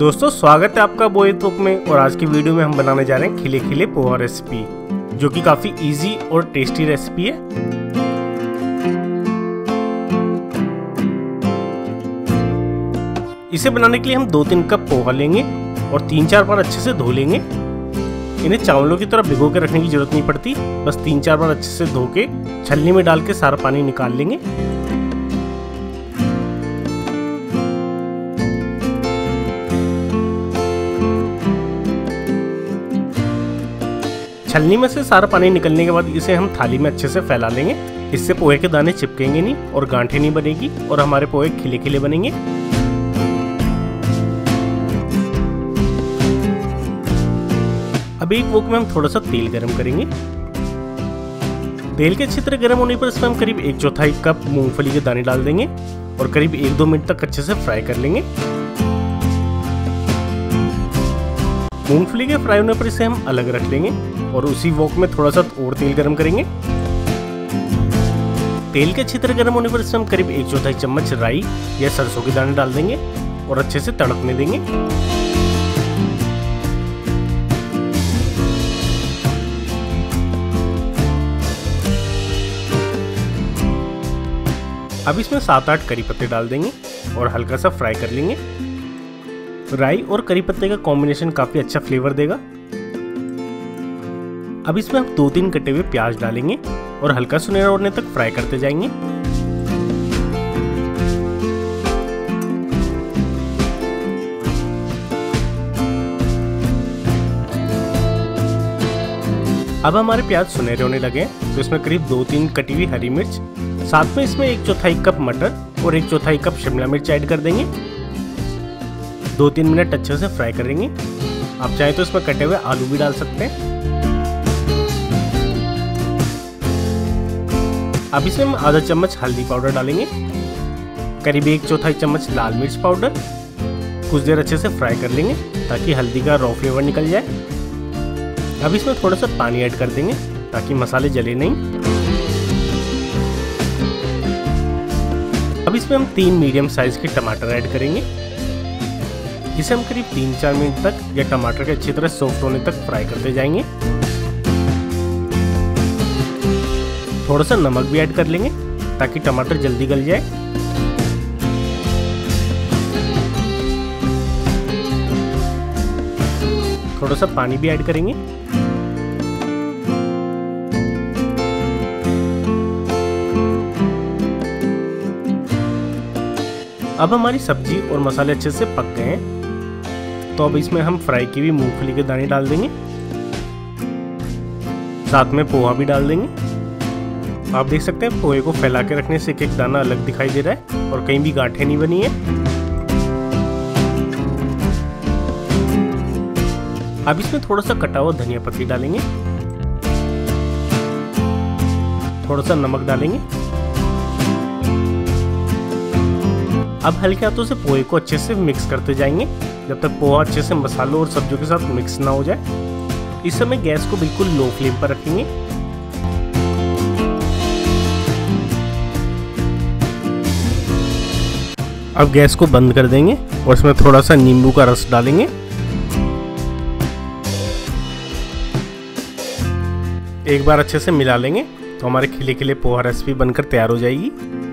दोस्तों स्वागत है आपका बोएत कुक में। और आज की वीडियो में हम बनाने जा रहे हैं खिले खिले पोहा रेसिपी, जो कि काफ़ी इजी और टेस्टी रेसिपी है। इसे बनाने के लिए हम 2-3 कप पोहा लेंगे और 3-4 बार अच्छे से धो लेंगे। इन्हें चावलों की तरह भिगो के रखने की जरूरत नहीं पड़ती, बस 3-4 बार अच्छे से धो के छलनी में डाल के सारा पानी निकाल लेंगे। छलनी में से सारा पानी निकलने के बाद इसे हम थाली में अच्छे से फैला लेंगे। इससे पोहे के दाने चिपकेंगे नहीं और गांठें नहीं बनेगी और हमारे पोहे खिले खिले बनेंगे। अब एक वोक में हम थोड़ा सा तेल गरम करेंगे। तेल के अच्छी तरह गर्म होने पर इसमें हम करीब 1/4 कप मूंगफली के दाने डाल देंगे और करीब 1-2 मिनट तक अच्छे से फ्राई कर लेंगे। मूंगफली के फ्राई होने पर इसे हम अलग रख लेंगे और उसी वोक में थोड़ा सा और तेल गरम करेंगे। तेल के अच्छी तरह गर्म होने पर इसमें हम करीब 1/4 चम्मच राई या सरसों के दाने डाल देंगे और अच्छे से तड़कने देंगे। अब इसमें 7-8 करी पत्ते डाल देंगे और हल्का सा फ्राई कर लेंगे। राई और करी पत्ते का कॉम्बिनेशन काफी अच्छा फ्लेवर देगा। अब इसमें हम 2-3 कटे हुए प्याज डालेंगे और हल्का सुनहरा होने तक फ्राई करते जाएंगे। अब हमारे प्याज सुनहरे होने लगे तो इसमें करीब 2-3 कटी हुई हरी मिर्च, साथ में इसमें 1/4 कप मटर और 1/4 कप शिमला मिर्च ऐड कर देंगे। 2-3 मिनट अच्छे से फ्राई करेंगे। आप चाहे तो इसमें कटे हुए आलू भी डाल सकते हैं। अब इसमें हम आधा चम्मच हल्दी पाउडर डालेंगे, करीब 1/4 चम्मच लाल मिर्च पाउडर। कुछ देर अच्छे से फ्राई कर लेंगे ताकि हल्दी का रॉ फ्लेवर निकल जाए। अब इसमें थोड़ा सा पानी ऐड कर देंगे ताकि मसाले जले नहीं। अब इसमें हम 3 मीडियम साइज के टमाटर ऐड करेंगे। इसे हम करीब 3-4 मिनट तक या टमाटर के अच्छी तरह सॉफ्ट होने तक फ्राई करते जाएंगे। थोड़ा सा नमक भी ऐड कर लेंगे ताकि टमाटर जल्दी गल जाए। थोड़ा सा पानी भी ऐड करेंगे। अब हमारी सब्जी और मसाले अच्छे से पक गए हैं, तो अब इसमें हम फ्राई की हुई मूंगफली के दाने डाल देंगे, साथ में पोहा भी डाल देंगे। आप देख सकते हैं पोहे को फैला के रखने से एक दाना अलग दिखाई दे रहा है और कहीं भी गांठें नहीं बनी है। अब इसमें थोड़ा सा कटा हुआ धनिया पत्ती डालेंगे, थोड़ा सा नमक डालेंगे। अब हल्के हाथों से पोहे को अच्छे से मिक्स करते जाएंगे जब तक पोहा अच्छे से मसालों और सब्जियों के साथ मिक्स ना हो जाए। इस समय गैस को बिल्कुल लो फ्लेम पर रखेंगे। अब गैस को बंद कर देंगे और इसमें थोड़ा सा नींबू का रस डालेंगे। एक बार अच्छे से मिला लेंगे तो हमारे खिले खिले पोहा रेसिपी बनकर तैयार हो जाएगी।